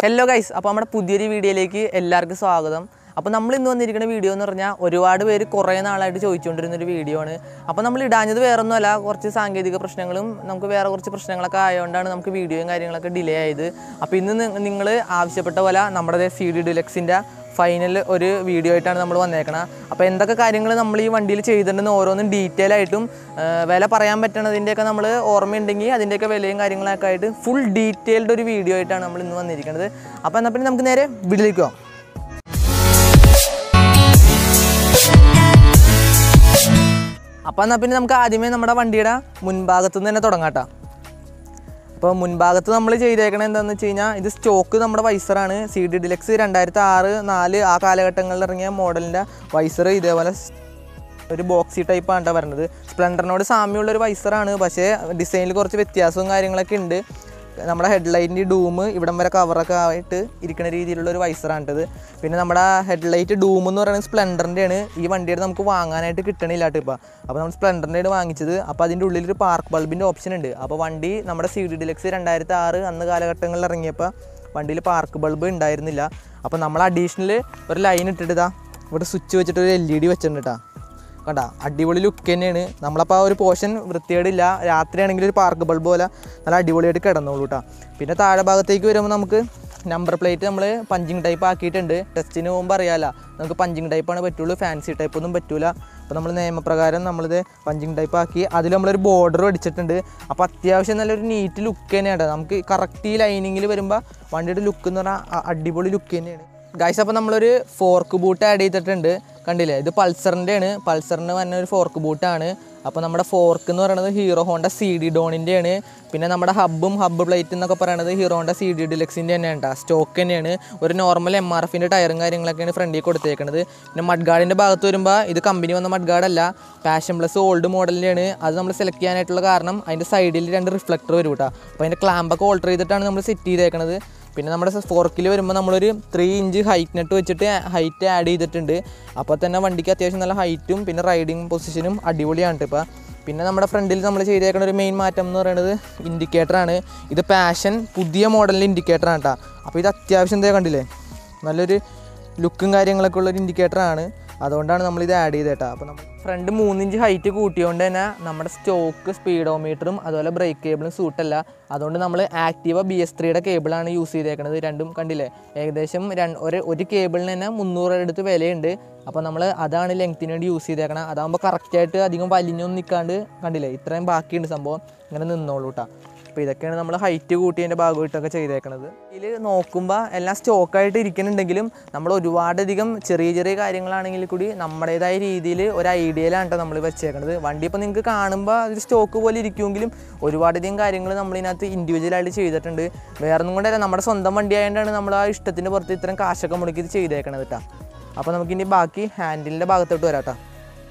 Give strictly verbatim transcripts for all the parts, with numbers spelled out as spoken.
Hello guys, അപ്പോൾ നമ്മുടെ പുതിയൊരു വീഡിയോയിലേക്ക് എല്ലാവർക്കും സ്വാഗതം. അപ്പോൾ നമ്മൾ ഇന്ന് വന്നിരിക്കുന്ന വീഡിയോ എന്ന് പറഞ്ഞാൽ ഒരുപാട് പേര് കുറേ നാളായിട്ട് ചോദിച്ചുകൊണ്ടിരുന്ന ഒരു വീഡിയോ ആണ്. അപ്പോൾ നമ്മൾ ഇടാഞ്ഞത് വേറൊന്നുമല്ല, കുറച്ച് സാങ്കേതിക പ്രശ്നങ്ങളും നമുക്ക് വേറെ കുറച്ച് പ്രശ്നങ്ങളൊക്കെ ആയതുകൊണ്ടാണ് നമുക്ക് വീഡിയോയും കാര്യങ്ങളൊക്കെ ഡിലേ ആയത്. അപ്പോൾ ഇന്ന് നിങ്ങൾ ആവശ്യപ്പെട്ട പോലെ നമ്മുടെ സി ഡി ഡിലക്സിൻ്റെ ഫൈനൽ ഒരു വീഡിയോ ആയിട്ടാണ് നമ്മൾ വന്നേക്കണം. അപ്പോൾ എന്തൊക്കെ കാര്യങ്ങൾ നമ്മൾ ഈ വണ്ടിയിൽ ചെയ്തിട്ടുണ്ടെന്ന് ഓരോന്നും ഡീറ്റെയിൽ ആയിട്ടും വില പറയാൻ പറ്റണതിൻ്റെയൊക്കെ നമ്മൾ ഓർമ്മയുണ്ടെങ്കിൽ അതിൻ്റെയൊക്കെ വിലയും കാര്യങ്ങളൊക്കെ ആയിട്ട് ഫുൾ ഡീറ്റെയിൽഡ് ഒരു വീഡിയോ ആയിട്ടാണ് നമ്മൾ ഇന്ന് വന്നിരിക്കുന്നത്. അപ്പോൾ എന്നാൽ പിന്നെ നമുക്ക് നേരെ വീഡിയോയിലേക്ക് പോകാം. അപ്പോൾ എന്നാൽ പിന്നെ നമുക്ക് ആദ്യമേ നമ്മുടെ വണ്ടിയുടെ മുൻഭാഗത്തു നിന്ന് തന്നെ തുടങ്ങാം. അപ്പോൾ മുൻഭാഗത്ത് നമ്മൾ ചെയ്തേക്കണത് എന്താണെന്ന് വെച്ച് കഴിഞ്ഞാൽ ഇത് സ്റ്റോക്ക് നമ്മുടെ വൈസറാണ്. സി ഡി ഡിലക്സ് രണ്ടായിരത്തി ആറ് നാല് ആ കാലഘട്ടങ്ങളിൽ ഇറങ്ങിയ മോഡലിൻ്റെ വൈസർ ഇതേപോലെ ഒരു ബോക്സി ടൈപ്പാണ് കേട്ടോ വരുന്നത്. സ്പ്ലെൻഡറിനോട് സാമ്യമുള്ളൊരു വൈസറാണ്, പക്ഷേ ഡിസൈനിൽ കുറച്ച് വ്യത്യാസവും കാര്യങ്ങളൊക്കെ ഉണ്ട്. നമ്മുടെ ഹെഡ്ലൈറ്റിൻ്റെ ഡൂം ഇവിടം വരെ കവറൊക്കെ ആയിട്ട് ഇരിക്കുന്ന രീതിയിലുള്ളൊരു വൈസറാണിട്ടത്. പിന്നെ നമ്മുടെ ഹെഡ്ലൈറ്റ് ഡൂം എന്ന് പറയുന്നത് സ്പ്ലെൻഡറിൻ്റെയാണ്. ഈ വണ്ടിയുടെ നമുക്ക് വാങ്ങാനായിട്ട് കിട്ടണില്ല കേട്ടോ ഇപ്പോൾ. അപ്പോൾ നമ്മൾ സ്പ്ലെൻഡറിൻ്റെയാണ് വാങ്ങിച്ചത്. അപ്പോൾ അതിൻ്റെ ഉള്ളിലൊരു പാർക്ക് ബൾബിൻ്റെ ഓപ്ഷൻ ഉണ്ട്. അപ്പോൾ വണ്ടി നമ്മുടെ സി ഡി ഡിലക്സ് രണ്ടായിരത്തി ആറ് അന്ന് കാലഘട്ടങ്ങളിൽ ഇറങ്ങിയപ്പോൾ വണ്ടിയിൽ പാർക്ക് ബൾബ് ഉണ്ടായിരുന്നില്ല. അപ്പോൾ നമ്മൾ അഡീഷണൽ ഒരു ലൈൻ ഇട്ടിട്ട് ഇതാ ഇവിടെ സ്വിച്ച് വെച്ചിട്ട് ഒരു എൽ ഇ ഡി വെച്ചിട്ടുണ്ട് കേട്ടോ. കണ്ടാ അടിപൊളി ലുക്ക് തന്നെയാണ്. നമ്മളപ്പോൾ ആ ഒരു പോർഷൻ വൃത്തികേടില്ല. രാത്രിയാണെങ്കിൽ ഒരു പാർക്ക് ബൾബ് പോലെ നല്ല അടിപൊളിയായിട്ട് കിടന്നോളൂ കേട്ടോ. പിന്നെ താഴെ ഭാഗത്തേക്ക് വരുമ്പോൾ നമുക്ക് നമ്പർ പ്ലേറ്റ് നമ്മൾ പഞ്ചിങ് ടൈപ്പ് ആക്കിയിട്ടുണ്ട്. ടെസ്റ്റിന് പോകുമ്പോൾ അറിയാമല്ലോ, നമുക്ക് പഞ്ചിങ് ടൈപ്പാണ് പറ്റുള്ളൂ, ഫാൻസി ടൈപ്പൊന്നും പറ്റില്ല. അപ്പോൾ നമ്മൾ നിയമപ്രകാരം നമ്മളിത് പഞ്ചിങ് ടൈപ്പ് ആക്കി അതിൽ നമ്മളൊരു ബോർഡർ അടിച്ചിട്ടുണ്ട്. അപ്പോൾ അത്യാവശ്യം നല്ലൊരു നീറ്റ് ലുക്ക് തന്നെയാണ്. നമുക്ക് കറക്റ്റ് ഈ ലൈനിങ്ങിൽ വരുമ്പോൾ വണ്ടിയുടെ ലുക്ക് എന്ന് പറഞ്ഞാൽ അടിപൊളി ലുക്ക് തന്നെയാണ് ഗൈസ്. അപ്പോൾ നമ്മളൊരു ഫോർക്ക് ബൂട്ട് ആഡ് ചെയ്തിട്ടുണ്ട്, കണ്ടില്ലേ? ഇത് പൾസറിൻ്റെ ആണ്. പൾസറിന് വന്ന ഒരു ഫോർക്ക് ബൂട്ടാണ്. അപ്പോൾ നമ്മുടെ ഫോർക്ക് എന്ന് പറയുന്നത് ഹീറോ ഹോണ്ട സി ഡി ഡോണിൻ്റെ ആണ്. പിന്നെ നമ്മുടെ ഹബ്ബും ഹബ്ബ് പ്ലേറ്റ് എന്നൊക്കെ പറയുന്നത് ഹീറോ ഹോണ്ട സി ഡി ഡിലക്സിൻ്റെ തന്നെയാണ് കേട്ടോ. സ്റ്റോക്ക് തന്നെയാണ്. ഒരു നോർമൽ എം ആർ എഫിൻ്റെ ടയറും കാര്യങ്ങളൊക്കെയാണ് ഫ്രണ്ടിൽ കൊടുത്തേക്കുന്നത്. പിന്നെ മഡ് ഗാർഡിൻ്റെ ഭാഗത്ത് വരുമ്പോൾ ഇത് കമ്പനി വന്ന മഡ് ഗാർഡല്ല, പാഷൻ പ്ലസ് ഓൾഡ് മോഡലിൻ്റെയാണ്. അത് നമ്മൾ സെലക്ട് ചെയ്യാനായിട്ടുള്ള കാരണം അതിൻ്റെ സൈഡിൽ രണ്ട് റിഫ്ലക്ടർ വരും കേട്ടോ. അപ്പോൾ അതിൻ്റെ ക്ലാമ്പൊക്കെ ഓൾട്ടർ ചെയ്തിട്ടാണ് നമ്മൾ സെറ്റ് ചെയ്തേക്കുന്നത്. പിന്നെ നമ്മുടെ ഫോർക്കിൽ വരുമ്പോൾ നമ്മളൊരു ത്രീ ഇഞ്ച് ഹൈറ്റ് നെറ്റ് വെച്ചിട്ട് ഹൈറ്റ് ആഡ് ചെയ്തിട്ടുണ്ട്. അപ്പോൾ തന്നെ വണ്ടിക്ക് അത്യാവശ്യം നല്ല ഹൈറ്റും പിന്നെ റൈഡിങ് പൊസിഷനും അടിപൊളിയാണ് ഇപ്പോൾ. പിന്നെ നമ്മുടെ ഫ്രണ്ടിൽ നമ്മൾ ചെയ്തേക്കുന്ന ഒരു മെയിൻ മാറ്റം എന്ന് പറയുന്നത് ഇൻഡിക്കേറ്ററാണ്. ഇത് പാഷൻ പുതിയ മോഡലിൻ്റെ ഇൻഡിക്കേറ്ററാണ് കേട്ടോ. അപ്പോൾ ഇത് അത്യാവശ്യം എന്താ കണ്ടില്ലേ, നല്ലൊരു ലുക്കും കാര്യങ്ങളൊക്കെ ഉള്ളൊരു ഇൻഡിക്കേറ്ററാണ്. അതുകൊണ്ടാണ് നമ്മളിത് ആഡ് ചെയ്തത് കേട്ടോ. അപ്പോൾ നമ്മൾ ഫ്രണ്ട് മൂന്നിഞ്ച് ഹൈറ്റ് കൂട്ടിയോണ്ട് തന്നെ നമ്മുടെ സ്റ്റോക്ക് സ്പീഡോമീറ്ററും അതുപോലെ ബ്രേക്ക് കേബിളും സൂട്ടല്ല. അതുകൊണ്ട് നമ്മൾ ആക്റ്റീവ ബി എസ് ത്രീയുടെ കേബിളാണ് യൂസ് ചെയ്തേക്കുന്നത്. രണ്ടും കണ്ടില്ലേ, ഏകദേശം രണ്ട് ഒരു ഒരു കേബിളിന് തന്നെ മുന്നൂറ് അടുത്ത് വിലയുണ്ട്. അപ്പോൾ നമ്മൾ അതാണ് ലെങ്ത്തിന് വേണ്ടി യൂസ് ചെയ്തേക്കണം. അതാകുമ്പോൾ കറക്റ്റായിട്ട് അധികം വലിഞ്ഞൊന്നും നിൽക്കാണ്ട് കണ്ടില്ലേ, ഇത്രയും ബാക്കിയുണ്ട് സംഭവം, ഇങ്ങനെ നിന്നോളൂ കേട്ടോ. അപ്പോൾ ഇതൊക്കെയാണ് നമ്മൾ ഹൈറ്റ് കൂട്ടിയതിൻ്റെ ഭാഗമായിട്ടൊക്കെ ചെയ്തേക്കണത്. ഇതിൽ നോക്കുമ്പോൾ എല്ലാം സ്റ്റോക്കായിട്ട് ഇരിക്കുന്നുണ്ടെങ്കിലും നമ്മൾ ഒരുപാടധികം ചെറിയ ചെറിയ കാര്യങ്ങളാണെങ്കിൽ കൂടി നമ്മുടേതായ രീതിയിൽ ഒരു ഐഡിയയിലാണ് കേട്ടോ നമ്മൾ വെച്ചേക്കണത്. വണ്ടി ഇപ്പോൾ നിങ്ങൾക്ക് കാണുമ്പോൾ ഒരു സ്റ്റോക്ക് പോലെ ഇരിക്കുമെങ്കിലും ഒരുപാടധികം കാര്യങ്ങൾ നമ്മളിതിനകത്ത് ഇൻഡിവിജ്വലായിട്ട് ചെയ്തിട്ടുണ്ട്. വേറെ ഒന്നും കൊണ്ടല്ല, നമ്മുടെ സ്വന്തം വണ്ടി ആയതുകൊണ്ടാണ് നമ്മൾ ആ ഇഷ്ടത്തിൻ്റെ പുറത്ത് ഇത്രയും കാശൊക്കെ മുടക്കി ഇത് ചെയ്തേക്കണത് കേട്ടോ. അപ്പോൾ നമുക്കിനി ബാക്കി ഹാൻഡിലിൻ്റെ ഭാഗത്തോട്ട് വരാം കേട്ടോ.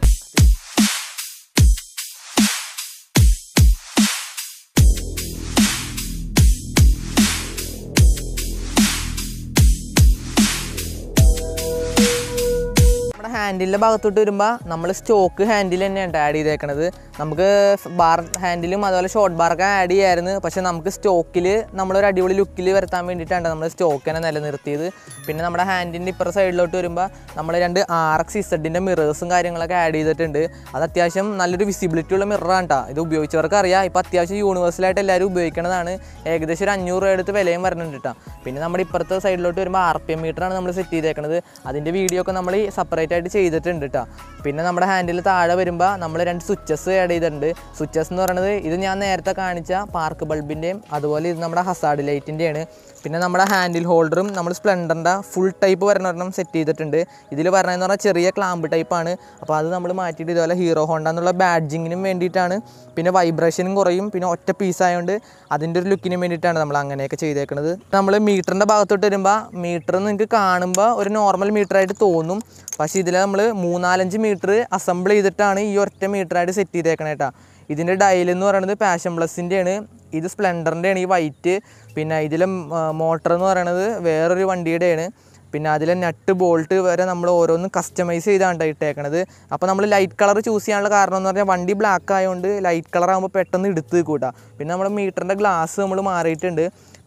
ഹാൻഡിലിൻ്റെ ഭാഗത്തോട്ട് വരുമ്പോൾ നമ്മൾ സ്റ്റോക്ക് ഹാൻഡിൽ തന്നെയാണ് ആഡ് ചെയ്തേക്കണത്. നമുക്ക് ബാർ ഹാൻഡിലും അതുപോലെ ഷോർട്ട് ബാറൊക്കെ ആഡ് ചെയ്യായിരുന്നു. പക്ഷേ നമുക്ക് സ്റ്റോക്കിൽ നമ്മളൊരു അടിപൊളി ലുക്കിൽ വരുത്താൻ വേണ്ടിയിട്ടാണ് നമ്മൾ സ്റ്റോക്ക് തന്നെ നിലനിർത്തിയത്. പിന്നെ നമ്മുടെ ഹാൻഡിൻ്റെ ഇപ്പുറ സൈഡിലോട്ട് വരുമ്പോൾ നമ്മൾ രണ്ട് ആർ എക്സ് ഇസഡിൻ്റെ മിറേഴ്സും കാര്യങ്ങളൊക്കെ ആഡ് ചെയ്തിട്ടുണ്ട്. അത് അത്യാവശ്യം നല്ലൊരു വിസിബിലിറ്റി ഉള്ള മിററാണ് കേട്ടോ. ഇത് ഉപയോഗിച്ചവർക്ക് അറിയാം, ഇപ്പോൾ അത്യാവശ്യം യൂണിവേഴ്സലായിട്ട് എല്ലാവരും ഉപയോഗിക്കുന്നതാണ്. ഏകദേശം ഒരു അഞ്ഞൂറ് രൂപ അടുത്ത് വിലയും വരുന്നുണ്ട് കേട്ടോ. പിന്നെ നമ്മുടെ ഇപ്പുറത്തെ സൈഡിലോട്ട് വരുമ്പോൾ ആർ പി എം മീറ്ററാണ് നമ്മൾ സെറ്റ് ചെയ്തേക്കുന്നത്. അതിൻ്റെ വീഡിയോ ഒക്കെ നമ്മൾ സെപ്പറേറ്റ് ആയിട്ട് ചെയ്തിട്ടുണ്ട് കേട്ടോ. പിന്നെ നമ്മുടെ ഹാൻഡിൽ താഴെ വരുമ്പോൾ നമ്മൾ രണ്ട് സ്വിച്ചസ് ആഡ് ചെയ്തിട്ടുണ്ട്. സ്വിച്ചസ് എന്ന് പറയുന്നത് ഇത് ഞാൻ നേരത്തെ കാണിച്ച പാർക്ക് ബൾബിൻ്റെയും അതുപോലെ ഇത് നമ്മുടെ ഹസാർഡ് ലൈറ്റിൻ്റെയാണ്. പിന്നെ നമ്മുടെ ഹാൻഡിൽ ഹോൾഡറും നമ്മൾ സ്പ്ലെൻഡറിൻ്റെ ഫുൾ ടൈപ്പ് വരണൊരെണ്ണം സെറ്റ് ചെയ്തിട്ടുണ്ട്. ഇതിൽ പറഞ്ഞതെന്ന് പറഞ്ഞാൽ ചെറിയ ക്ലാമ്പ് ടൈപ്പാണ്. അപ്പോൾ അത് നമ്മൾ മാറ്റിയിട്ട് ഇതുപോലെ ഹീറോ ഹോണ്ട എന്നുള്ള ബാഡ്ജിങ്ങിനും വേണ്ടിയിട്ടാണ്. പിന്നെ വൈബ്രേഷനും കുറയും, പിന്നെ ഒറ്റ പീസായതുകൊണ്ട് അതിൻ്റെ ഒരു ലുക്കിനും വേണ്ടിയിട്ടാണ് നമ്മൾ അങ്ങനെയൊക്കെ ചെയ്തേക്കുന്നത്. നമ്മൾ മീറ്ററിൻ്റെ ഭാഗത്തോട്ട് വരുമ്പോൾ മീറ്റർ നിങ്ങൾക്ക് കാണുമ്പോൾ ഒരു നോർമൽ മീറ്ററായിട്ട് തോന്നും, പക്ഷേ ഇതിൽ നമ്മൾ മൂന്നാലഞ്ച് മീറ്റർ അസംബിൾ ചെയ്തിട്ടാണ് ഈ ഒറ്റ മീറ്ററായിട്ട് സെറ്റ് ചെയ്തേക്കണേ കേട്ടോ. ഇതിൻ്റെ ഡയലെന്ന് പറയുന്നത് പാഷൻ പ്ലസിൻ്റെയാണ്. ഇത് സ്പ്ലെൻഡറിൻ്റെയാണ് ഈ വൈറ്റ്. പിന്നെ ഇതിലെ മോട്ടർ എന്ന് പറയുന്നത് വേറൊരു വണ്ടിയുടെയാണ്. പിന്നെ അതിലെ നട്ട് ബോൾട്ട് വരെ നമ്മൾ ഓരോന്ന് കസ്റ്റമൈസ് ചെയ്താണ് ഇട്ടേക്കണത്. അപ്പോൾ നമ്മൾ ലൈറ്റ് കളർ ചൂസ് ചെയ്യാനുള്ള കാരണം എന്ന് പറഞ്ഞാൽ വണ്ടി ബ്ലാക്ക് ആയതുകൊണ്ട് ലൈറ്റ് കളർ ആകുമ്പോൾ പെട്ടെന്ന് എടുത്ത് കൂട്ടാം. പിന്നെ നമ്മുടെ മീറ്ററിൻ്റെ ഗ്ലാസ് നമ്മൾ മാറിയിട്ടുണ്ട്.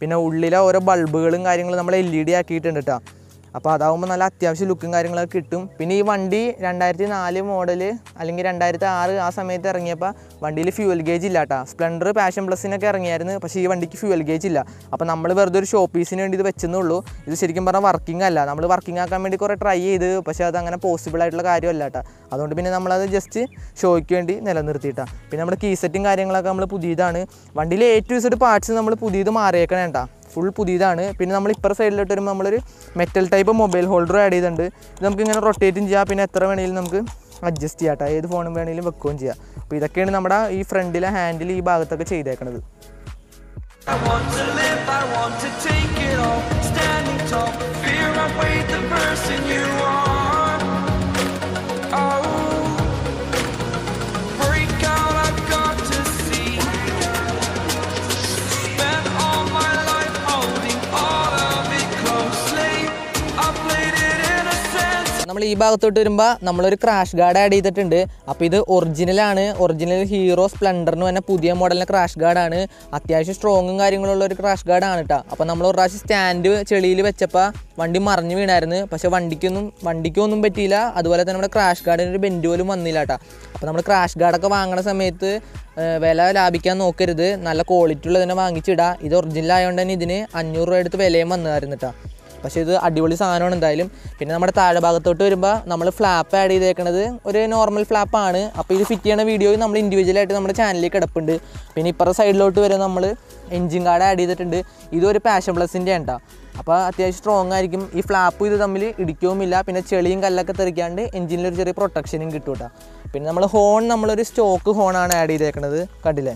പിന്നെ ഉള്ളിലെ ഓരോ ബൾബുകളും കാര്യങ്ങളും നമ്മൾ എൽ ഇ ഡി ആക്കിയിട്ടുണ്ട് കേട്ടോ. അപ്പോൾ അതാകുമ്പോൾ നല്ല അത്യാവശ്യം ലുക്കും കാര്യങ്ങളൊക്കെ കിട്ടും. പിന്നെ ഈ വണ്ടി രണ്ടായിരത്തി നാല് മോഡൽ അല്ലെങ്കിൽ രണ്ടായിരത്തി ആറ് ആ സമയത്ത് ഇറങ്ങിയപ്പോൾ വണ്ടിയിൽ ഫ്യൂവൽ ഗേജ് ഇല്ല കേട്ടോ. സ്പ്ലെൻഡർ പാഷൻ പ്ലസിനൊക്കെ ഇറങ്ങിയായിരുന്നു, പക്ഷേ ഈ വണ്ടിക്ക് ഫ്യൂവൽ ഗേജ് ഇല്ല. അപ്പോൾ നമ്മൾ വെറുതെ ഒരു ഷോ പീസിന് വേണ്ടി ഇത് വെച്ചെന്നുള്ളൂ. ഇത് ശരിക്കും പറഞ്ഞാൽ വർക്കിംഗ് അല്ല. നമ്മൾ വർക്കിംഗ് ആക്കാൻ വേണ്ടി കുറേ ട്രൈ ചെയ്ത്, പക്ഷേ അത് അങ്ങനെ പോസിബിൾ ആയിട്ടുള്ള കാര്യമല്ല കേട്ടോ. അതുകൊണ്ട് പിന്നെ നമ്മളത് ജസ്റ്റ് ഷോയ്ക്ക് വേണ്ടി നിലനിർത്തിയിട്ടാണ്. പിന്നെ നമ്മുടെ കീ സെറ്റും കാര്യങ്ങളൊക്കെ നമ്മൾ പുതിയതാണ്. വണ്ടിയിൽ എ ടു ഇസഡ് പാർട്സ് നമ്മൾ പുതിയത് മാറിയേക്കണേ കേട്ടോ, ഫുൾ പുതിയതാണ്. പിന്നെ നമ്മൾ ഇപ്പുറ സൈഡിലോട്ട് വരുമ്പോൾ നമ്മളൊരു metal type mobile holder add ചെയ്തിട്ടുണ്ട്. ഇത് നമുക്ക് ഇങ്ങനെ റൊട്ടേറ്റും ചെയ്യാം, പിന്നെ എത്ര വേണമെങ്കിലും നമുക്ക് അഡ്ജസ്റ്റ് ചെയ്യാം കേട്ടോ, ഏത് ഫോണും വേണമെങ്കിലും വെക്കുകയും ചെയ്യാം. അപ്പോൾ ഇതൊക്കെയാണ് നമ്മുടെ ഈ ഫ്രണ്ടിലെ ഹാൻഡിൽ ഈ ഭാഗത്തൊക്കെ ചെയ്തേക്കണത്. നമ്മൾ ഈ ഭാഗത്തോട്ട് വരുമ്പോൾ നമ്മളൊരു ക്രാഷ് ഗാർഡ് ആഡ് ചെയ്തിട്ടുണ്ട്. അപ്പോൾ ഇത് ഒറിജിനലാണ്, ഒറിജിനൽ ഹീറോ സ്പ്ലെൻഡറിന് തന്നെ പുതിയ മോഡലിൻ്റെ ക്രാഷ് ഗാർഡാണ്. അത്യാവശ്യം സ്ട്രോങ്ങും കാര്യങ്ങളുള്ള ഒരു ക്രാഷ് ഗാർഡാണ് കേട്ടോ. അപ്പോൾ നമ്മൾ ഒരു പ്രാവശ്യം സ്റ്റാൻഡ് ചെളിയിൽ വെച്ചപ്പോൾ വണ്ടി മറിഞ്ഞ് വീണായിരുന്നു, പക്ഷേ വണ്ടിക്കൊന്നും വണ്ടിക്കൊന്നും പറ്റിയില്ല. അതുപോലെ തന്നെ നമ്മുടെ ക്രാഷ് ഗാർഡിന് ഒരു ബെൻഡ് പോലും വന്നില്ല കേട്ടോ. അപ്പോൾ നമ്മൾ ക്രാഷ് ഗാർഡൊക്കെ വാങ്ങുന്ന സമയത്ത് വില ലാഭിക്കാൻ നോക്കരുത്, നല്ല ക്വാളിറ്റി ഉള്ളത് തന്നെ വാങ്ങിച്ചിടുക. ഇത് ഒറിജിനൽ ആയതുകൊണ്ട് തന്നെ ഇതിന് അഞ്ഞൂറ് രൂപ എടുത്ത് വിലയും വന്നായിരുന്നു കേട്ടോ. പക്ഷേ ഇത് അടിപൊളി സാധനമാണ് എന്തായാലും. പിന്നെ നമ്മുടെ താഴെ ഭാഗത്തോട്ട് വരുമ്പോൾ നമ്മൾ ഫ്ലാപ്പ് ആഡ് ചെയ്തേക്കുന്നത് ഒരു നോർമൽ ഫ്ലാപ്പാണ്. അപ്പോൾ ഇത് ഫിറ്റ് ചെയ്യുന്ന വീഡിയോ നമ്മൾ ഇൻഡിവിജ്വലായിട്ട് നമ്മുടെ ചാനലിൽ കിടപ്പുണ്ട്. പിന്നെ ഇപ്പുറത്തെ സൈഡിലോട്ട് വരെ നമ്മൾ എൻജിൻ കാർഡ് ആഡ് ചെയ്തിട്ടുണ്ട്. ഇതൊരു പാഷൻ പ്ലസിൻ്റെ ആണ്. അപ്പോൾ അത്യാവശ്യം സ്ട്രോങ് ആയിരിക്കും. ഈ ഫ്ലാപ്പും ഇത് തമ്മിൽ ഇടിക്കുകയുമില്ല. പിന്നെ ചെളിയും കല്ലൊക്കെ തെറിക്കാണ്ട് എൻജിനിലൊരു ചെറിയ പ്രൊട്ടക്ഷനും കിട്ടും കേട്ടോ. പിന്നെ നമ്മൾ ഹോൺ നമ്മളൊരു സ്റ്റോക്ക് ഹോണാണ് ആഡ് ചെയ്തേക്കുന്നത്, കണ്ടില്ലേ,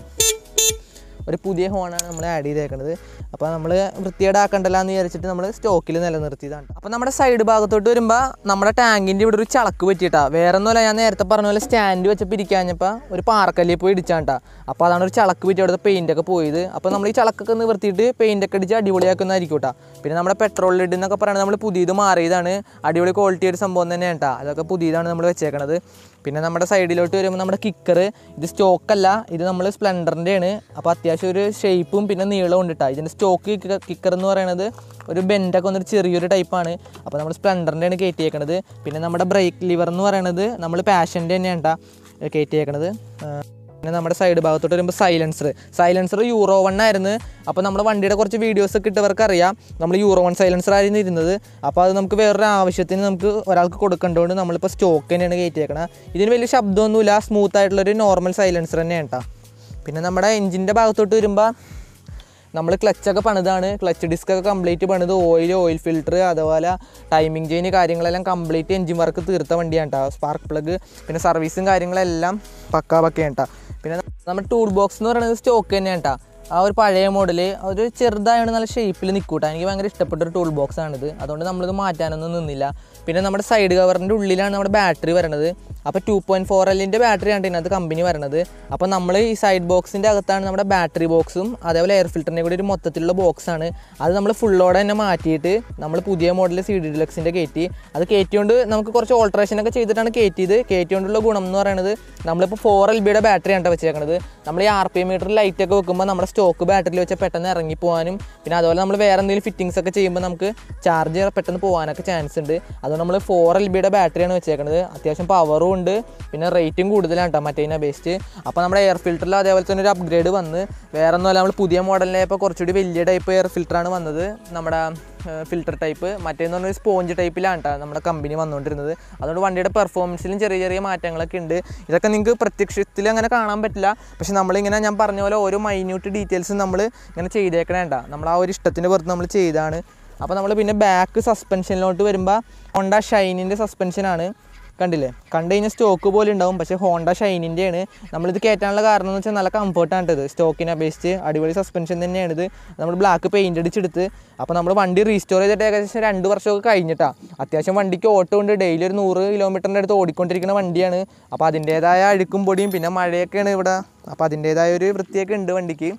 ഒരു പുതിയ ഹോണാണ് നമ്മൾ ആഡ് ചെയ്തേക്കുന്നത്. അപ്പോൾ നമ്മൾ വൃത്തികേടാക്കണ്ടല്ലോ എന്ന് വിചാരിച്ചിട്ട് നമ്മൾ സ്റ്റോക്കിൽ നിലനിർത്തിയതാണ്. അപ്പോൾ നമ്മുടെ സൈഡ് ഭാഗത്തോട്ട് വരുമ്പോൾ നമ്മുടെ ടാങ്കിൻ്റെ ഇവിടെ ഒരു ചളക്ക് പറ്റിയിട്ടാണ്. വേറെ ഒന്നുമല്ല, ഞാൻ നേരത്തെ പറഞ്ഞ പോലെ സ്റ്റാൻഡ് വെച്ചപ്പോൾ ഇരിക്കാഞ്ഞപ്പോൾ ഒരു പാറക്കല്ലിൽ പോയി ഇടിച്ചാണ്ടാ. അപ്പോൾ അതാണ് ഒരു ചളക്ക് പറ്റി അവിടുത്തെ പെയിൻ്റൊക്കെ പോയത്. അപ്പോൾ നമ്മൾ ഈ ചളക്കൊക്കെ നിവർത്തിയിട്ട് പെയിൻ്റൊക്കെ അടിച്ച് അടിപൊളിയാക്കുന്നതായിരിക്കും കേട്ടോ. പിന്നെ നമ്മുടെ പെട്രോൾ ലിഡ് എന്നൊക്കെ പറയുന്നത് നമ്മൾ പുതിയത് മാറിയതാണ്, അടിപൊളി ക്വാളിറ്റി ഒരു സംഭവം തന്നെയാണ് കേട്ടോ. അതൊക്കെ പുതിയതാണ് നമ്മൾ വെച്ചേക്കണത്. പിന്നെ നമ്മുടെ സൈഡിലോട്ട് വരുമ്പോൾ നമ്മുടെ കിക്കർ, ഇത് സ്റ്റോക്കല്ല, ഇത് നമ്മൾ സ്പ്ലെൻഡറിൻ്റെയാണ്. അപ്പോൾ അത്യാവശ്യം ഒരു ഷേപ്പും പിന്നെ നീളവും ഉണ്ട് കേട്ടോ. ഇതിൻ്റെ സ്റ്റോക്ക് കിക്കർ എന്ന് പറയുന്നത് ഒരു ബെൻഡൊക്കെ വന്നൊരു ചെറിയൊരു ടൈപ്പാണ്. അപ്പോൾ നമ്മൾ സ്പ്ലെൻഡറിൻ്റെയാണ് കയറ്റിയേക്കണത്. പിന്നെ നമ്മുടെ ബ്രേക്ക് ലിവർ എന്ന് പറയുന്നത് നമ്മൾ പാഷൻ്റെ തന്നെയാണ് കേട്ടോ കയറ്റിയേക്കണത്. പിന്നെ നമ്മുടെ സൈഡ് ഭാഗത്തോട്ട് വരുമ്പോൾ സൈലൻസർ സൈലൻസർ യൂറോ വൺ ആയിരുന്നു. അപ്പോൾ നമ്മുടെ വണ്ടിയുടെ കുറച്ച് വീഡിയോസൊക്കെ ഇട്ടവർക്ക് അറിയാം, നമ്മൾ യൂറോ വൺ സൈലൻസർ ആയിരുന്നു ഇരുന്നത്. അപ്പോൾ അത് നമുക്ക് വേറൊരു ആവശ്യത്തിന് നമുക്ക് ഒരാൾക്ക് കൊടുക്കേണ്ടതുകൊണ്ട് നമ്മളിപ്പോൾ സ്റ്റോക്ക് തന്നെയാണ് കയറ്റിയേക്കണം. ഇതിന് വലിയ ശബ്ദമൊന്നുമില്ല, സ്മൂത്ത് ആയിട്ടുള്ളൊരു നോർമൽ സൈലൻസർ തന്നെയാണ് കേട്ടോ. പിന്നെ നമ്മുടെ എൻജിൻ്റെ ഭാഗത്തോട്ട് വരുമ്പോൾ നമ്മൾ ക്ലച്ചൊക്കെ പണിതാണ്, ക്ലച്ച് ഡിസ്കൊക്കെ കംപ്ലീറ്റ് പണിത്, ഓയിൽ ഓയിൽ ഫിൽറ്റർ അതുപോലെ ടൈമിംഗ് ചെയിൻ കാര്യങ്ങളെല്ലാം കംപ്ലീറ്റ് എൻജിൻ വർക്ക് തീർത്ത വണ്ടിയാണ് കേട്ടോ. സ്പാർക്ക് പ്ലഗ് പിന്നെ സർവീസും കാര്യങ്ങളെല്ലാം പക്കാ പക്കയാണ് കേട്ടോ. പിന്നെ നമ്മുടെ ടൂൾ ബോക്സ് എന്ന് പറയുന്നത് സ്റ്റോക്ക് തന്നെയാണ് കേട്ടോ. ആ ഒരു പഴയ മോഡൽ ഒരു ചെറുതായാണ്, നല്ല ഷേപ്പിൽ നിൽക്കൂട്ടോ. എനിക്ക് ഭയങ്കര ഇഷ്ടപ്പെട്ടൊരു ടൂൾ ബോക്സ് ആണിത്, അതുകൊണ്ട് നമ്മളിത് മാറ്റാനൊന്നും നിന്നില്ല. പിന്നെ നമ്മുടെ സൈഡ് കവറിൻ്റെ ഉള്ളിലാണ് നമ്മുടെ ബാറ്ററി വരണത്. അപ്പോൾ ടു പോയിൻറ്റ് ഫോർ എല്ലിൻ്റെ ബാറ്ററി ആണ് ഇതിനകത്ത് കമ്പനി വരണത്. അപ്പോൾ നമ്മൾ ഈ സൈഡ് ബോക്സിൻ്റെ അകത്താണ് നമ്മുടെ ബാറ്ററി ബോക്സും അതേപോലെ എയർ ഫിൽറ്ററിൻ്റെ കൂടി ഒരു മൊത്തത്തിലുള്ള ബോക്സാണ്. അത് നമ്മൾ ഫുള്ളോടെ തന്നെ മാറ്റിയിട്ട് നമ്മൾ പുതിയ മോഡൽ സി ഡി ഡിലക്സിൻ്റെ കയറ്റി. അത് കയറ്റിക്കൊണ്ട് നമുക്ക് കുറച്ച് ഓൾട്രേഷനൊക്കെ ചെയ്തിട്ടാണ് കയറ്റിയത്. കയറ്റിക്കൊണ്ടുള്ള ഗുണം എന്ന് പറയുന്നത് നമ്മളിപ്പോൾ ഫോർ എൽ ബിയുടെ ബാറ്ററി ആണ് വെച്ചേക്കണത്. നമ്മൾ ഈ ആർ പി എം മീറ്റർ ലൈറ്റൊക്കെ വെക്കുമ്പോൾ നമ്മുടെ സ്റ്റോക്ക് ബാറ്ററിയിൽ വെച്ചാൽ പെട്ടെന്ന് ഇറങ്ങിപ്പോകാനും പിന്നെ അതുപോലെ നമ്മൾ വേറെ എന്തെങ്കിലും ഫിറ്റിങ്സ് ഒക്കെ ചെയ്യുമ്പോൾ നമുക്ക് ചാർജ് പെട്ടെന്ന് പോകാനൊക്കെ ചാൻസ് ഉണ്ട്. അതുകൊണ്ട് നമ്മൾ ഫോർ എൽ ബിയുടെ ബാറ്ററിയാണ് വെച്ചേക്കുന്നത്. അത്യാവശ്യം പവറും ഉണ്ട്, പിന്നെ റേറ്റും കൂടുതലാണ് കേട്ടോ മറ്റേതിനെ അപേക്ഷിച്ച്. അപ്പോൾ നമ്മുടെ എയർ ഫിൽറ്ററിൽ അതേപോലെ തന്നെ ഒരു അപ്ഗ്രേഡ് വന്ന് വേറെ ഒന്നുമല്ല, നമ്മൾ പുതിയ മോഡലിനെ ഇപ്പോൾ കുറച്ചുകൂടി വലിയ ടൈപ്പ് എയർ ഫിൽറ്ററാണ് വന്നത്, നമ്മുടെ ഫിൽറ്റർ ടൈപ്പ്. മറ്റേന്ന് പറഞ്ഞാൽ സ്പോഞ്ച് ടൈപ്പിലാണ് കേട്ടോ നമ്മുടെ കമ്പനി വന്നുകൊണ്ടിരുന്നത്. അതുകൊണ്ട് വണ്ടിയുടെ പെർഫോമൻസിലും ചെറിയ ചെറിയ മാറ്റങ്ങളൊക്കെ ഉണ്ട്. ഇതൊക്കെ നിങ്ങൾക്ക് പ്രത്യക്ഷത്തിൽ അങ്ങനെ കാണാൻ പറ്റില്ല, പക്ഷെ നമ്മളിങ്ങനെ ഞാൻ പറഞ്ഞ പോലെ ഓരോ മൈന്യൂട്ട് ഡീറ്റെയിൽസും നമ്മൾ ഇങ്ങനെ ചെയ്തേക്കണേണ്ട, നമ്മൾ ആ ഒരു ഇഷ്ടത്തിൻ്റെ പുറത്ത് നമ്മൾ ചെയ്താണ്. അപ്പോൾ നമ്മൾ പിന്നെ ബാക്ക് സസ്പെൻഷനിലോട്ട് വരുമ്പോൾ ഹോണ്ട ഷൈനിൻ്റെ സസ്പെൻഷനാണ്, കണ്ടില്ലേ, കണ്ടു കഴിഞ്ഞാൽ സ്റ്റോക്ക് പോലെ ഉണ്ടാവും, പക്ഷേ ഹോണ്ട ഷൈനിൻ്റെയാണ്. നമ്മളിത് കയറ്റാനുള്ള കാരണം എന്ന് വെച്ചാൽ നല്ല കംഫർട്ടാണ് ഇത്, സ്റ്റോക്കിനെ അപേക്ഷിച്ച് അടിപൊളി സസ്പെൻഷൻ തന്നെയാണിത്. നമ്മൾ ബ്ലാക്ക് പെയിൻ്റ് അടിച്ചെടുത്ത് അപ്പോൾ നമ്മൾ വണ്ടി റീസ്റ്റോർ ചെയ്തിട്ട് ഏകദേശം രണ്ട് വർഷമൊക്കെ കഴിഞ്ഞിട്ടാണ്. അത്യാവശ്യം വണ്ടിക്ക് ഓട്ടോ ഉണ്ട്, ഡെയിലി ഒരു നൂറ് കിലോമീറ്ററിൻ്റെ അടുത്ത് ഓടിക്കൊണ്ടിരിക്കുന്ന വണ്ടിയാണ്. അപ്പോൾ അതിൻ്റേതായ അഴുക്കും പൊടിയും പിന്നെ മഴയൊക്കെയാണ് ഇവിടെ, അപ്പോൾ അതിൻ്റേതായ ഒരു വൃത്തിയൊക്കെ ഉണ്ട് വണ്ടിക്ക്.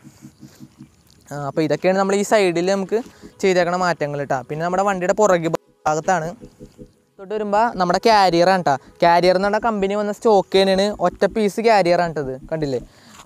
അപ്പോൾ ഇതൊക്കെയാണ് നമ്മൾ ഈ സൈഡിൽ നമുക്ക് ചെയ്തേക്കണ മാറ്റങ്ങൾ കേട്ടോ. പിന്നെ നമ്മുടെ വണ്ടിയുടെ പുറകെ ഭാഗത്താണ് ോട്ട് വരുമ്പോൾ നമ്മുടെ ക്യാരിയറാണ് കേട്ടോ. ക്യാരിയർ എന്ന് പറഞ്ഞാൽ കമ്പനി വന്ന സ്റ്റോക്ക് തന്നെയാണ്, ഒറ്റ പീസ് ക്യാരിയറാണ് കേട്ടത്, കണ്ടില്ലേ.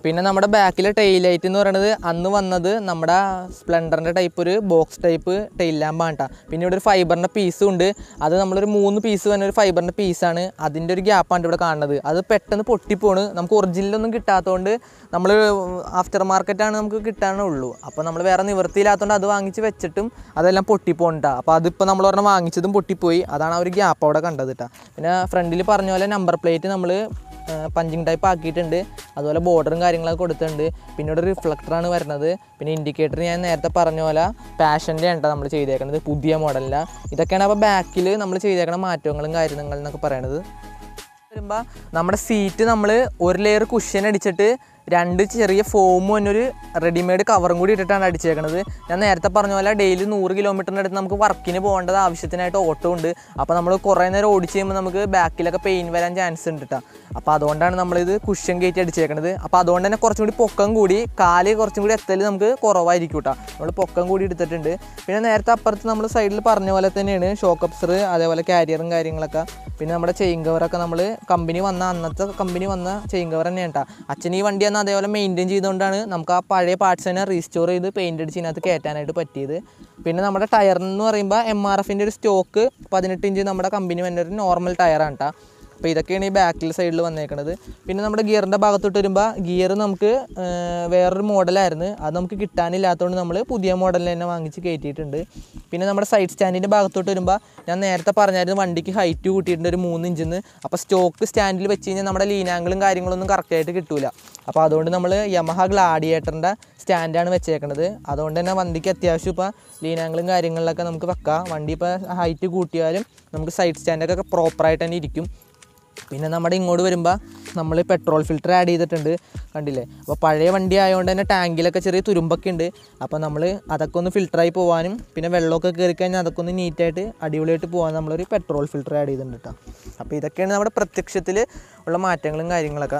പിന്നെ നമ്മുടെ ബാക്കിലെ ടെയിൽ ലൈറ്റ് എന്ന് പറയുന്നത് അന്ന് വന്നത് നമ്മുടെ സ്പ്ലെൻഡറിൻ്റെ ടൈപ്പ് ഒരു ബോക്സ് ടൈപ്പ് ടെയിൽ ലാമ്പാണ് കേട്ടോ. പിന്നെ ഇവിടെ ഒരു ഫൈബറിൻ്റെ പീസും ഉണ്ട്. അത് നമ്മളൊരു മൂന്ന് പീസ് തന്നെ ഒരു ഫൈബറിൻ്റെ പീസാണ്. അതിൻ്റെ ഒരു ഗ്യാപ്പാണ് ഇവിടെ കാണുന്നത്. അത് പെട്ടെന്ന് പൊട്ടിപ്പോണ്. നമുക്ക് ഒറിജിനലൊന്നും കിട്ടാത്തതുകൊണ്ട് നമ്മൾ ആഫ്റ്റർ മാർക്കറ്റാണ് നമുക്ക് കിട്ടാനുള്ളൂ. അപ്പോൾ നമ്മൾ വേറെ നിവൃത്തിയില്ലാത്തതുകൊണ്ട് അത് വാങ്ങിച്ച് വെച്ചിട്ടും അതെല്ലാം പൊട്ടിപ്പോണ്ടാ. അപ്പോൾ അതിപ്പോൾ നമ്മൾ പറഞ്ഞാൽ വാങ്ങിച്ചതും പൊട്ടിപ്പോയി. അതാണ് ആ ഒരു ഗ്യാപ്പ് അവിടെ കണ്ടത് കേട്ടോ. പിന്നെ ഫ്രണ്ടിൽ പറഞ്ഞ പോലെ നമ്പർ പ്ലേറ്റ് നമ്മൾ പഞ്ചിങ് ടൈപ്പ് ആക്കിയിട്ടുണ്ട്. അതുപോലെ ബോർഡറും കാര്യങ്ങളൊക്കെ കൊടുത്തിട്ടുണ്ട്. പിന്നെ ഇവിടെ റിഫ്ലക്ടറാണ് വരുന്നത്. പിന്നെ ഇൻഡിക്കേറ്റർ ഞാൻ നേരത്തെ പറഞ്ഞ പോലെ പാഷൻ്റെ ആണ് നമ്മൾ ചെയ്തേക്കുന്നത്, പുതിയ മോഡലില്ല. ഇതൊക്കെയാണ് അപ്പോൾ ബാക്കിൽ നമ്മൾ ചെയ്തേക്കുന്ന മാറ്റങ്ങളും കാര്യങ്ങളും എന്നൊക്കെ പറയണത്. വരുമ്പോൾ നമ്മുടെ സീറ്റ് നമ്മൾ ഒരു ലെയർ കുഷ്യൻ അടിച്ചിട്ട് രണ്ട് ചെറിയ ഫോമും എന്നൊരു റെഡിമെയ്ഡ് കവറും കൂടി ഇട്ടിട്ടാണ് അടിച്ചേക്കണത്. ഞാൻ നേരത്തെ പറഞ്ഞ പോലെ ഡെയിലി നൂറ് കിലോമീറ്ററിൻ്റെ അടുത്ത് നമുക്ക് വർക്കിന് പോകേണ്ടത് ആവശ്യത്തിനായിട്ട് ഓട്ടോ ഉണ്ട്. അപ്പോൾ നമ്മൾ കുറേ നേരം ഓടിച്ച് കഴിയുമ്പോൾ നമുക്ക് ബാക്കിലൊക്കെ പെയിൻ വരാൻ ചാൻസ് ഉണ്ട് കേട്ടോ. അപ്പോൾ അതുകൊണ്ടാണ് നമ്മളിത് കുഷ്യൻ കയറ്റി അടിച്ചേക്കണത്. അപ്പോൾ അതുകൊണ്ട് തന്നെ കുറച്ചും കൂടി പൊക്കം കൂടി കാല് കുറച്ചും കൂടി എത്തൽ നമുക്ക് കുറവായിരിക്കും കേട്ടോ. നമ്മൾ പൊക്കം കൂടി എടുത്തിട്ടുണ്ട്. പിന്നെ നേരത്തെ അപ്പുറത്ത് നമ്മൾ സൈഡിൽ പറഞ്ഞ പോലെ തന്നെയാണ് ഷോക്ക് അബ്സർ, അതേപോലെ കാരിയറും കാര്യങ്ങളൊക്കെ. പിന്നെ നമ്മുടെ ചെയിൻ കവറൊക്കെ നമ്മൾ കമ്പനി വന്ന അന്നത്തെ കമ്പനി വന്ന ചെയിൻ കവർ തന്നെയാണ് കേട്ടോ. അച്ഛൻ ഈ വണ്ടി അന്ന് അതേപോലെ മെയിൻറ്റെയിൻ ചെയ്തുകൊണ്ടാണ് നമുക്ക് ആ പഴയ പാർട്സ് തന്നെ റീസ്റ്റോർ ചെയ്ത് പെയിൻ്റ് അടിച്ച് ഇതിനകത്ത് കയറ്റാനായിട്ട് പറ്റിയത്. പിന്നെ നമ്മുടെ ടയറെന്ന് പറയുമ്പോൾ എം ആർ എഫിൻ്റെ ഒരു സ്റ്റോക്ക് പതിനെട്ട് ഇഞ്ച് നമ്മുടെ കമ്പനി വന്ന ഒരു നോർമൽ ടയറാണ് കേട്ടോ. അപ്പോൾ ഇതൊക്കെയാണ് ഈ ബാക്കിൽ സൈഡിൽ വന്നേക്കുന്നത്. പിന്നെ നമ്മുടെ ഗിയറിൻ്റെ ഭാഗത്തോട്ട് വരുമ്പോൾ ഗിയർ നമുക്ക് വേറൊരു മോഡലായിരുന്നു. അത് നമുക്ക് കിട്ടാനില്ലാത്തതുകൊണ്ട് നമ്മൾ പുതിയ മോഡലിൽ തന്നെ വാങ്ങിച്ച് കയറ്റിയിട്ടുണ്ട്. പിന്നെ നമ്മുടെ സൈഡ് സ്റ്റാൻഡിൻ്റെ ഭാഗത്തോട്ട് വരുമ്പോൾ ഞാൻ നേരത്തെ പറഞ്ഞായിരുന്നു വണ്ടിക്ക് ഹൈറ്റ് കൂട്ടിയിട്ടുണ്ട് ഒരു മൂന്ന് ഇഞ്ചിന്ന്. അപ്പോൾ സ്റ്റോക്ക് സ്റ്റാൻഡിൽ വെച്ച് കഴിഞ്ഞാൽ നമ്മുടെ ലീനാങ്കിളും കാര്യങ്ങളൊന്നും കറക്റ്റായിട്ട് കിട്ടില്ല. അപ്പോൾ അതുകൊണ്ട് നമ്മൾ യമഹ ഗ്ലാഡിയേറ്ററിൻ്റെ സ്റ്റാൻഡാണ് വെച്ചേക്കുന്നത്. അതുകൊണ്ട് തന്നെ വണ്ടിക്ക് അത്യാവശ്യം ഇപ്പോൾ ലീനാങ്കിളും കാര്യങ്ങളിലൊക്കെ നമുക്ക് വെക്കാം. വണ്ടി ഇപ്പോൾ ഹൈറ്റ് കൂട്ടിയാലും നമുക്ക് സൈഡ് സ്റ്റാൻഡൊക്കെ പ്രോപ്പറായിട്ട് തന്നെ ഇരിക്കും. പിന്നെ നമ്മുടെ ഇങ്ങോട്ട് വരുമ്പോൾ നമ്മൾ പെട്രോൾ ഫിൽറ്റർ ആഡ് ചെയ്തിട്ടുണ്ട്, കണ്ടില്ലേ. അപ്പോൾ പഴയ വണ്ടി ആയതുകൊണ്ട് തന്നെ ടാങ്കിലൊക്കെ ചെറിയ തുരുമ്പൊക്കെ ഉണ്ട്. അപ്പോൾ നമ്മൾ അതൊക്കെ ഒന്ന് ഫിൽറ്ററായി പോകാനും പിന്നെ വെള്ളമൊക്കെ കയറി കഴിഞ്ഞാൽ അതൊക്കെ ഒന്ന് നീറ്റായിട്ട് അടിപൊളിയായിട്ട് പോകാൻ നമ്മളൊരു പെട്രോൾ ഫിൽറ്റർ ആഡ് ചെയ്തിട്ടുണ്ട് കേട്ടോ. അപ്പോൾ ഇതൊക്കെയാണ് നമ്മുടെ പ്രത്യക്ഷത്തിൽ ഉള്ള മാറ്റങ്ങളും കാര്യങ്ങളൊക്കെ.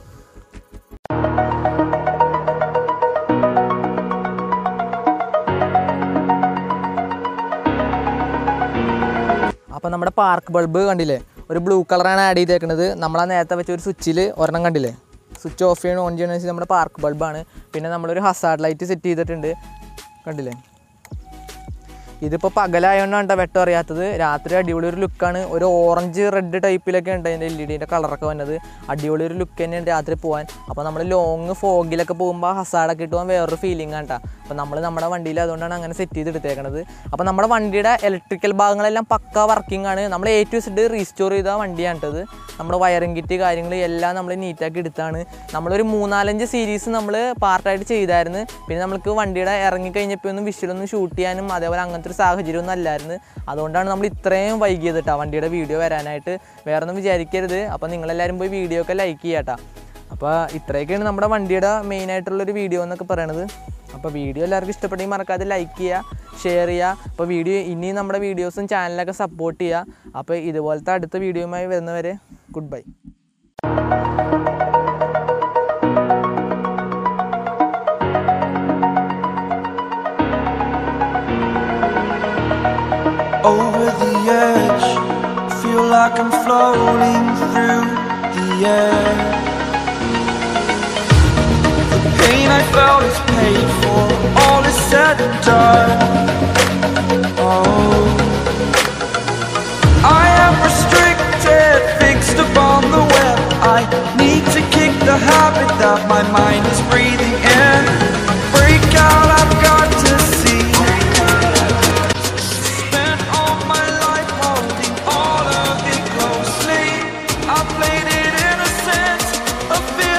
അപ്പോൾ നമ്മുടെ പാർക്ക് ബൾബ് കണ്ടില്ലേ, ഒരു ബ്ലൂ കളറാണ് ആഡ് ചെയ്തേക്കുന്നത്. നമ്മളാ നേരത്തെ വെച്ച ഒരു സ്വിച്ചിൽ ഒരെണ്ണം കണ്ടില്ലേ, സ്വിച്ച് ഓഫ് ചെയ്യണം ഓൺ ചെയ്യണമെന്ന് വെച്ചാൽ നമ്മുടെ പാർക്ക് ബൾബാണ്. പിന്നെ നമ്മളൊരു ഹസാർഡ് ലൈറ്റ് സെറ്റ് ചെയ്തിട്ടുണ്ട്, കണ്ടില്ലേ. ഇതിപ്പോൾ പകലായതുകൊണ്ടാണ് കേട്ടോ വെട്ടം അറിയാത്തത്. രാത്രി അടിപൊളി ഒരു ലുക്കാണ്. ഒരു ഓറഞ്ച് റെഡ് ടൈപ്പിലൊക്കെ ഉണ്ട് അതിൻ്റെ എൽ ഇ ഡിൻ്റെ കളറൊക്കെ വന്നത്. അടിപൊളി ഒരു ലുക്ക് തന്നെയാണ് രാത്രി പോകാൻ. അപ്പോൾ നമ്മൾ ലോങ് ഫോഗിലൊക്കെ പോകുമ്പോൾ ഹസാർഡൊക്കെ ഇട്ട് പോകാൻ വേറൊരു ഫീലിംഗ് ആണ് കേട്ടോ. അപ്പോൾ നമ്മൾ നമ്മുടെ വണ്ടിയിൽ അതുകൊണ്ടാണ് അങ്ങനെ സെറ്റ് ചെയ്തെടുത്തേക്കണത്. അപ്പോൾ നമ്മുടെ വണ്ടിയുടെ ഇലക്ട്രിക്കൽ ഭാഗങ്ങളെല്ലാം പക്ക വർക്കിംഗ് ആണ്. നമ്മൾ എ ടു സെഡ് റീസ്റ്റോർ ചെയ്ത വണ്ടിയാണ് കേട്ടത്. നമ്മുടെ വയറിംഗ് കിറ്റ് കാര്യങ്ങൾ എല്ലാം നമ്മൾ നീറ്റാക്കി എടുത്താണ്. നമ്മളൊരു മൂന്നാലഞ്ച് സീരീസ് നമ്മൾ പാർട്ടായിട്ട് ചെയ്തായിരുന്നു. പിന്നെ നമുക്ക് വണ്ടിയുടെ ഇറങ്ങിക്കഴിഞ്ഞപ്പോൾ ഒന്നും വിഷ്വലൊന്നും ഷൂട്ട് ചെയ്യാനും അതേപോലെ അങ്ങനത്തെ ഒരു സാഹചര്യമൊന്നും അല്ലായിരുന്നു. അതുകൊണ്ടാണ് നമ്മൾ ഇത്രയും വൈകിയത് കേട്ടോ വണ്ടിയുടെ വീഡിയോ വരാനായിട്ട്. വേറെ ഒന്നും വിചാരിക്കരുത്. അപ്പോൾ നിങ്ങളെല്ലാവരും പോയി വീഡിയോ ഒക്കെ ലൈക്ക് ചെയ്യാം കേട്ടോ. അപ്പോൾ ഇത്രയൊക്കെയാണ് നമ്മുടെ വണ്ടിയുടെ മെയിനായിട്ടുള്ളൊരു വീഡിയോ എന്നൊക്കെ പറയണത്. അപ്പോൾ വീഡിയോ എല്ലാവർക്കും ഇഷ്ടപ്പെട്ടെങ്കിൽ മറക്കാതെ ലൈക്ക് ചെയ്യുക, ഷെയർ ചെയ്യുക. അപ്പോൾ വീഡിയോ ഇനിയും നമ്മുടെ വീഡിയോസും ചാനലൊക്കെ സപ്പോർട്ട് ചെയ്യുക. അപ്പോൾ ഇതുപോലത്തെ അടുത്ത വീഡിയോയുമായി വരുന്നവരെ good bye. Over the edge, feel like I'm floating through the air. The pain I felt is paid for, all is said and done. Oh, I am restricted, fixed upon the web. I need to kick the habit that my mind is breathing in. Break out, I've got to see. I played it innocent, a